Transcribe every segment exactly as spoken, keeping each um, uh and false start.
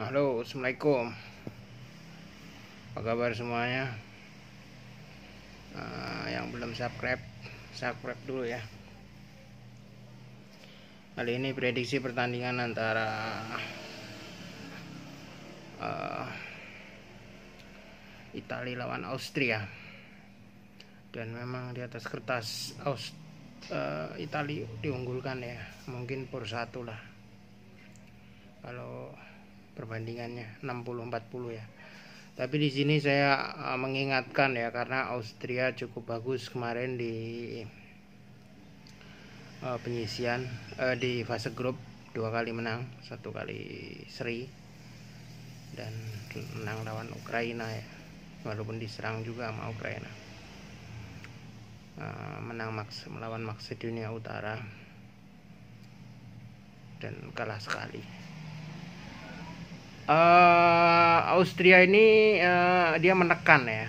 Halo, assalamualaikum. Apa kabar semuanya? Uh, yang belum subscribe, subscribe dulu ya. Kali ini prediksi pertandingan antara uh, Italia lawan Austria. Dan memang di atas kertas Aust uh, Italia diunggulkan ya, mungkin per satu lah. Kalau perbandingannya enam puluh empat puluh ya. Tapi di sini saya uh, mengingatkan ya, karena Austria cukup bagus kemarin di uh, penyisian uh, di fase grup, dua kali menang, satu kali seri, dan menang lawan Ukraina ya, walaupun diserang juga sama Ukraina. Uh, menang Max, melawan Makedonia Utara dan kalah sekali. Uh, Austria ini uh, dia menekan ya,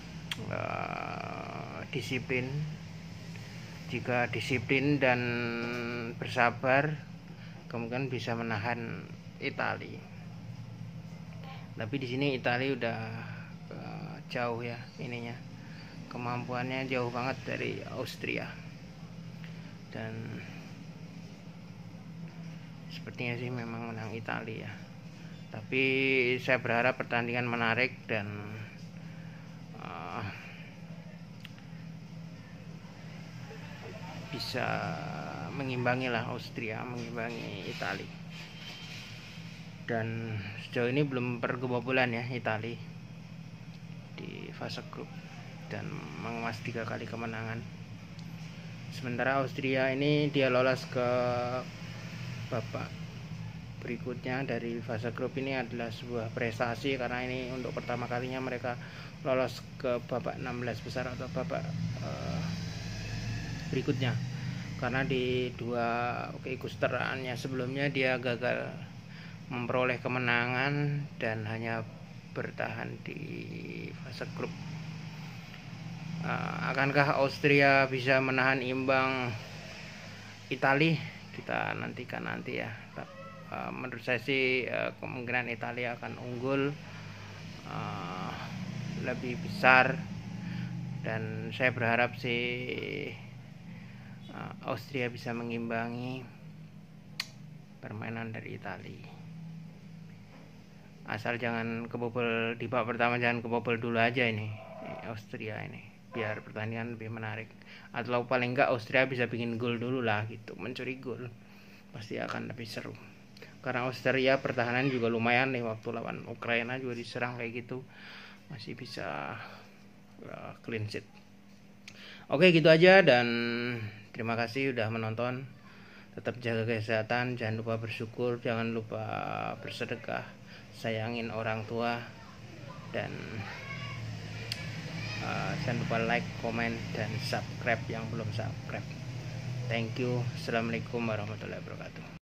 uh, disiplin. Jika disiplin dan bersabar, kemungkinan bisa menahan Italia. Tapi di sini Italia udah uh, jauh ya ininya, kemampuannya jauh banget dari Austria. Dan sepertinya sih memang menang Italia ya. Tapi saya berharap pertandingan menarik dan uh, bisa mengimbangi lah Austria, mengimbangi Italia. Dan sejauh ini belum perkebobolan ya Italia di fase grup dan mengemas tiga kali kemenangan. Sementara Austria ini dia lolos ke babak berikutnya dari fase grup. Ini adalah sebuah prestasi karena ini untuk pertama kalinya mereka lolos ke babak enam belas besar atau babak uh, berikutnya, karena di dua keikutsertaannya sebelumnya dia gagal memperoleh kemenangan dan hanya bertahan di fase grup. Uh, akankah Austria bisa menahan imbang Italia? Kita nantikan nanti ya. Uh, menurut saya sih uh, kemungkinan Italia akan unggul uh, lebih besar, dan saya berharap sih uh, Austria bisa mengimbangi permainan dari Italia. Asal jangan kebobol di babak pertama, jangan kebobol dulu aja ini, ini Austria ini, biar pertandingan lebih menarik. Atau paling enggak Austria bisa bikin gol dulu lah gitu, mencuri gol pasti akan lebih seru. Karena Austria pertahanan juga lumayan nih, waktu lawan Ukraina juga diserang kayak gitu, masih bisa uh, clean sheet. Oke, gitu aja, dan terima kasih udah menonton. Tetap jaga kesehatan, jangan lupa bersyukur, jangan lupa bersedekah, sayangin orang tua, dan uh, jangan lupa like, komen, dan subscribe yang belum subscribe. Thank you. Assalamualaikum warahmatullahi wabarakatuh.